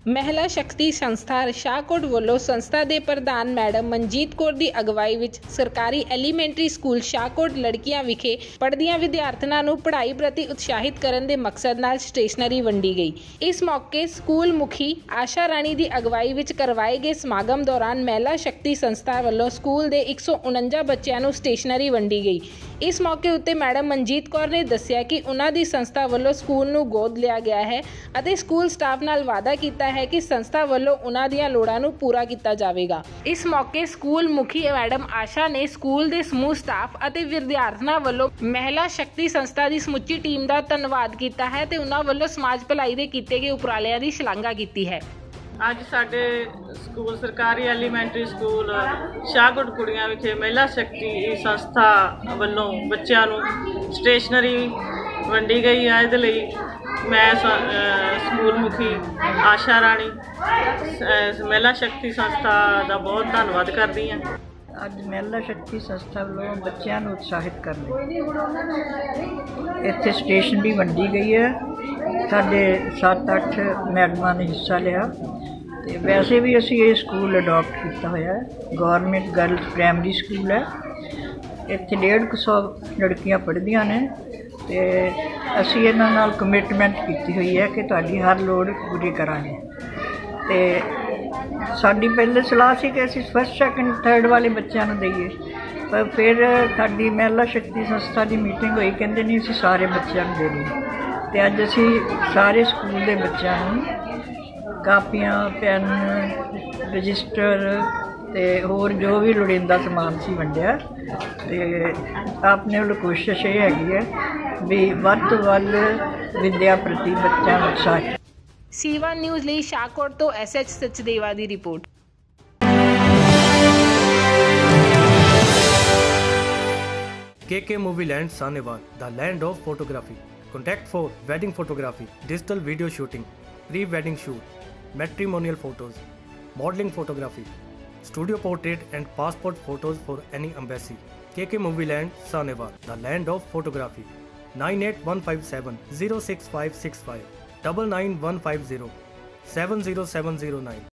ਮਹਿਲਾ ਸ਼ਕਤੀ ਸੰਸਥਾ ਸ਼ਾਹਕੋਟ ਵੱਲੋਂ ਸੰਸਥਾ ਦੇ ਪ੍ਰਧਾਨ ਮੈਡਮ ਮਨਜੀਤ ਕੌਰ ਦੀ ਅਗਵਾਈ ਵਿੱਚ ਸਰਕਾਰੀ ਐਲੀਮੈਂਟਰੀ ਸਕੂਲ ਸ਼ਾਹਕੋਟ ਲੜਕੀਆਂ ਵਿਖੇ ਪੜ੍ਹਦੀਆਂ ਵਿਦਿਆਰਥਣਾਂ ਨੂੰ ਪੜ੍ਹਾਈ ਪ੍ਰਤੀ ਉਤਸ਼ਾਹਿਤ ਕਰਨ ਦੇ ਮਕਸਦ ਨਾਲ ਸਟੇਸ਼ਨਰੀ ਵੰਡੀ ਗਈ। ਇਸ ਮੌਕੇ ਸਕੂਲ ਮੁਖੀ ਆਸ਼ਾ ਰਾਣੀ ਦੀ ਅਗਵਾਈ ਵਿੱਚ ਕਰਵਾਏ ਗਏ ਸਮਾਗਮ ਦੌਰਾਨ ਮਹਿਲਾ ਸ਼ਕਤੀ ਸੰਸਥਾ ਵੱਲੋਂ ਸਕੂਲ ਦੇ 149 ਬੱਚਿਆਂ ਨੂੰ ਸਟੇਸ਼ਨਰੀ ਵੰਡੀ ਗਈ। ਇਸ ਮੌਕੇ ਉੱਤੇ ਮੈਡਮ ਮਨਜੀਤ ਕੌਰ ਨੇ ਦੱਸਿਆ ਕਿ ਉਹਨਾਂ ਦੀ ਸੰਸਥਾ ਵੱਲੋਂ ਸਕੂਲ ਨੂੰ ਗੋਦ ਲਿਆ ਗਿਆ ਹੈ ਅਤੇ ਸਕੂਲ ਸਟਾਫ ਨਾਲ ਵਾਅਦਾ ਕੀਤਾ ਹੈ ਕਿ ਸੰਸਥਾ ਵੱਲੋਂ ਉਹਨਾਂ ਦੀਆਂ ਲੋੜਾਂ ਨੂੰ ਪੂਰਾ ਕੀਤਾ ਜਾਵੇਗਾ। ਇਸ ਮੌਕੇ ਸਕੂਲ ਮੁਖੀ ਮੈਡਮ ਆਸ਼ਾ ਨੇ ਸਕੂਲ ਦੇ ਸਮੂਹ ਸਟਾਫ ਅਤੇ ਵਿਦਿਆਰਥਣਾਂ ਵੱਲੋਂ ਮਹਿਲਾ ਸ਼ਕਤੀ ਸੰਸਥਾ ਦੀ ਸਮੁੱਚੀ ਟੀਮ ਦਾ ਧੰਨਵਾਦ ਕੀਤਾ ਹੈ ਤੇ ਉਹਨਾਂ ਵੱਲੋਂ ਸਮਾਜ ਭਲਾਈ ਦੇ ਕੀਤੇ ਗਏ ਉਪਰਾਲਿਆਂ ਦੀ ਸ਼ਲਾਘਾ ਕੀਤੀ ਹੈ। ਅੱਜ ਸਾਡੇ ਸਕੂਲ ਸਰਕਾਰੀ ਐਲੀਮੈਂਟਰੀ ਸਕੂਲ ਸ਼ਾਹਕੋਟ ਕੁੜੀਆਂ ਵਿਖੇ ਮਹਿਲਾ ਸ਼ਕਤੀ ਸੰਸਥਾ ਵੱਲੋਂ ਬੱਚਿਆਂ ਨੂੰ ਸਟੇਸ਼ਨਰੀ ਵੰਡੀ ਗਈ ਹੈ। ਇਹਦੇ ਲਈ ਮੈਂ ਸਕੂਲ ਮੁਖੀ ਆਸ਼ਾ ਰਾਣੀ ਮਹਿਲਾ ਸ਼ਕਤੀ ਸੰਸਥਾ ਦਾ ਬਹੁਤ ਧੰਨਵਾਦ ਕਰਦੀ ਹਾਂ। ਅੱਜ ਮਹਿਲਾ ਸ਼ਕਤੀ ਸੰਸਥਾ ਵੱਲੋਂ ਬੱਚਿਆਂ ਨੂੰ ਉਤਸ਼ਾਹਿਤ ਕਰਨ ਲਈ ਇੱਥੇ ਸਟੇਸ਼ਨਰੀ ਵੰਡੀ ਗਈ ਹੈ। ਸਾਡੇ 7-8 ਮੈਡਮਾਂ ਨੇ ਹਿੱਸਾ ਲਿਆ ਤੇ ਵੈਸੇ ਵੀ ਅਸੀਂ ਇਹ ਸਕੂਲ ਅਡੋਪਟ ਕੀਤਾ ਹੋਇਆ ਹੈ। ਗੌਰਮੈਂਟ ਗਰਲਸ ਪ੍ਰਾਇਮਰੀ ਸਕੂਲ ਹੈ। ਇੱਥੇ 150 ਲੜਕੀਆਂ ਪੜ੍ਹਦੀਆਂ ਨੇ ਤੇ ਅਸੀਂ ਇਹਨਾਂ ਨਾਲ ਕਮਿਟਮੈਂਟ ਕੀਤੀ ਹੋਈ ਹੈ ਕਿ ਤੁਹਾਡੀ ਹਰ ਲੋੜ ਪੂਰੀ ਕਰਾਂਗੇ। ਤੇ ਸਾਡੀ ਪਹਿਲੇ ਸਲਾਹ ਸੀ ਕਿ ਅਸੀਂ ਫਸਟ ਸੈਕਿੰਡ ਥਰਡ ਵਾਲੇ ਬੱਚਿਆਂ ਨੂੰ ਦਈਏ, ਪਰ ਫਿਰ ਸਾਡੀ ਮਹਿਲਾ ਸ਼ਕਤੀ ਸੰਸਥਾ ਦੀ ਮੀਟਿੰਗ ਹੋਈ, ਕਹਿੰਦੇ ਨਹੀਂ ਅਸੀਂ ਸਾਰੇ ਬੱਚਿਆਂ ਨੂੰ ਦੇਣੀ। ਅਤੇ ਅੱਜ ਅਸੀਂ ਸਾਰੇ ਸਕੂਲ ਦੇ ਬੱਚਿਆਂ ਨੂੰ ਕਾਪੀਆਂ, ਪੈਨ, ਰਜਿਸਟਰ ਅਤੇ ਹੋਰ ਜੋ ਵੀ ਲੋੜੀਂਦਾ ਸਮਾਨ ਸੀ ਵੰਡਿਆ। ਅਤੇ ਆਪਣੇ ਵੱਲੋਂ ਕੋਸ਼ਿਸ਼ ਇਹ ਹੈਗੀ ਹੈ ਵੀ ਵੱਧ ਤੋਂ ਵੱਧ ਵਿੱਦਿਆ ਪ੍ਰਤੀ ਬੱਚਿਆਂ ਨੂੰ ਉਤਸ਼ਾਹਿਤ। ਸੀਵਾ ਨਿਊਜ਼ ਲਈ ਸ਼ਾਹਕੋਟ ਤੋਂ SH ਸਚਦੇਵਾ ਦੀ report. KK Movie Land Sahnewal, the land of photography. Contact for wedding photography, digital video shooting, pre-wedding shoot, matrimonial photos, modeling photography, studio portrait and passport photos for any embassy. KK Movie Land Sahnewal, the land of photography. 98157 06565 99150 70709